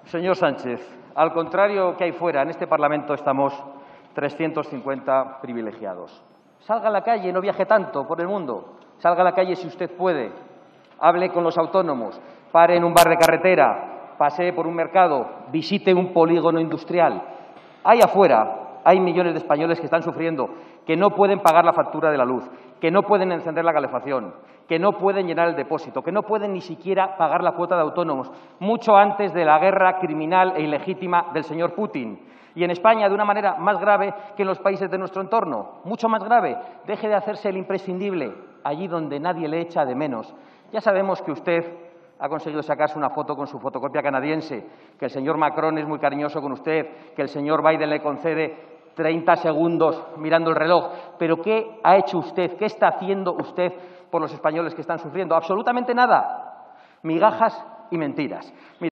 Señor Sánchez, al contrario que hay fuera, en este Parlamento estamos 350 privilegiados. Salga a la calle, no viaje tanto por el mundo. Salga a la calle si usted puede. Hable con los autónomos, pare en un bar de carretera, pasee por un mercado, visite un polígono industrial. Ahí afuera hay millones de españoles que están sufriendo, que no pueden pagar la factura de la luz, que no pueden encender la calefacción, que no pueden llenar el depósito, que no pueden ni siquiera pagar la cuota de autónomos, mucho antes de la guerra criminal e ilegítima del señor Putin. Y en España, de una manera más grave que en los países de nuestro entorno, mucho más grave. Deje de hacerse el imprescindible allí donde nadie le echa de menos. Ya sabemos que usted ha conseguido sacarse una foto con su fotocopia canadiense, que el señor Macron es muy cariñoso con usted, que el señor Biden le concede 30 segundos mirando el reloj. Pero ¿qué ha hecho usted? ¿Qué está haciendo usted por los españoles que están sufriendo? Absolutamente nada. Migajas y mentiras. Mire,